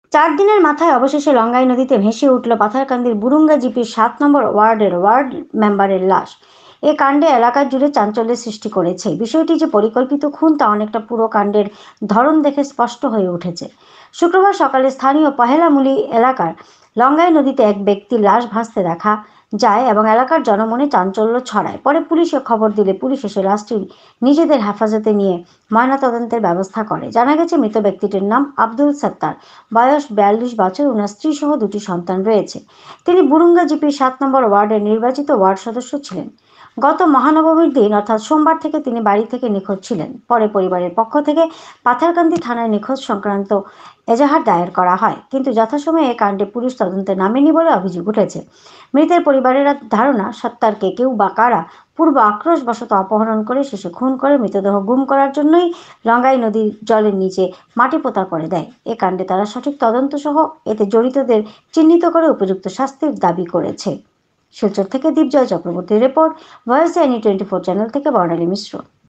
4 দিনের মাথায় অবশেষে লঙ্গাই নদীতে ভেসে উঠল পাথারকান্দির বুরুঙ্গা জিপির 7 নম্বর ওয়ার্ডের ওয়ার্ড মেম্বারের লাশ। এ কাণ্ডে এলাকা জুড়ে চাঞ্চল্যের সৃষ্টি করেছে। বিষয়টি যে পরিকল্পিত খুন তা অনেকটা পুরো কাণ্ডের ধরন দেখে স্পষ্ট হয়ে উঠেছে। শুক্রবার সকালে স্থানীয় পহেলামুলি এলাকার লঙ্গাই নদীতে এক ব্যক্তির লাশ ভাসতে দেখা যায় এবং এলাকার জনমনে চাঞ্চল্য ছড়ায়। পরে পুলিশে খবর দিলে পুলিশ এসে লাশটি নিজেদের হেফাজতে নিয়ে ময়নাতদন্তের ব্যবস্থা করে। জানা গেছে মৃত ব্যক্তিটির নাম আব্দুল সত্তার, বয়স 42 বছর, ওনার স্ত্রী সহ 2টি সন্তান রয়েছে। তিনি বুরুঙ্গা জিপির 7 নম্বর ওয়ার্ডের নির্বাচিত ওয়ার্ড সদস্য ছিলেন। গত মহানবমীর দিন অর্থাৎ সোমবার থেকে তিনি বাড়ি থেকে নিখোঁজ ছিলেন। পরে পরিবারের পক্ষ থেকে পাথারকান্দি থানায় নিখোঁজ সংক্রান্ত এজাহার দায়ের করা হয়, কিন্তু যথাসময়ে এ কাণ্ডে পুলিশ তদন্তে নামেনি বলে অভিযোগ উঠেছে। মৃতের পরিবারের ধারণা, সত্তারকে কেউ বা কারা পূর্ব আক্রোশবশত অপহরণ করে শেষে খুন করে মৃতদেহ গুম করার জন্যই লঙ্গাই নদীর জলের নিচে মাটি পোতা করে দেয়। এ কাণ্ডে তারা সঠিক তদন্ত সহ এতে জড়িতদের চিহ্নিত করে উপযুক্ত শাস্তির দাবি করেছে। শিলচর থেকে দীপজয় চক্রবর্তীর রিপোর্ট, ভয়েস আইনি 24 চ্যানেল থেকে বর্ণালী মিশ্র।